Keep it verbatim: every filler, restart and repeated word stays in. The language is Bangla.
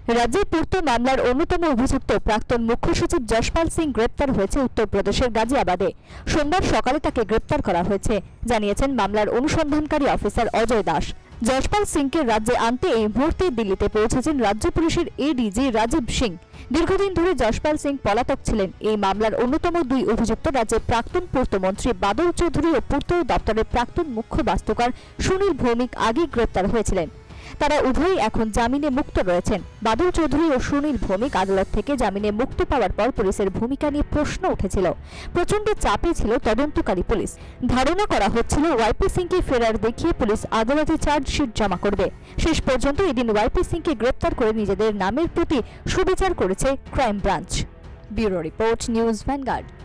রাজ্যের পূর্ত মামলার অন্যতম অভিযুক্ত প্রাক্তন মুখ্য সচিব যশপাল সিং গ্রেপ্তার হয়েছে উত্তরপ্রদেশের গাজিয়াবাদে। সোমবার সকালে তাকে গ্রেপ্তার করা হয়েছে, জানিয়েছেন মামলার অনুসন্ধানকারী অফিসার অজয় দাস। যশপাল সিংকে রাজ্যে আনতে এই মুহূর্তে দিল্লিতে পৌঁছেছেন রাজ্য পুলিশের এডিজি রাজীব সিং। দীর্ঘদিন ধরে যশপাল সিং পলাতক ছিলেন। এই মামলার অন্যতম দুই অভিযুক্ত রাজ্যের প্রাক্তন পূর্তমন্ত্রী বাদল চৌধুরী ও পূর্ত দপ্তরের প্রাক্তন মুখ্য বাস্তুকার সুনীল ভৌমিক আগেই গ্রেপ্তার হয়েছিলেন। তারা উভয়ই এখন জামিনে মুক্ত রয়েছেন। বাদল চৌধুরী ও সুনীল ভৌমিক আদালত থেকে জামিনে মুক্তি পাওয়ার পর পুলিশের ভূমিকা নিয়ে প্রশ্ন উঠেছিল। প্রচন্ড চাপে ছিল তদন্তকারী পুলিশ। ধারণা করা হচ্ছিল ওয়াইপি সিংকে ফেরার দেখিয়ে পুলিশ আদালতে চার্জশিট জমা করবে। শেষ পর্যন্ত এদিন ওয়াইপি সিংকে গ্রেপ্তার করে নিজেদের নামের প্রতি সুবিচার করেছে crime branch. Bureau report, News vanguard.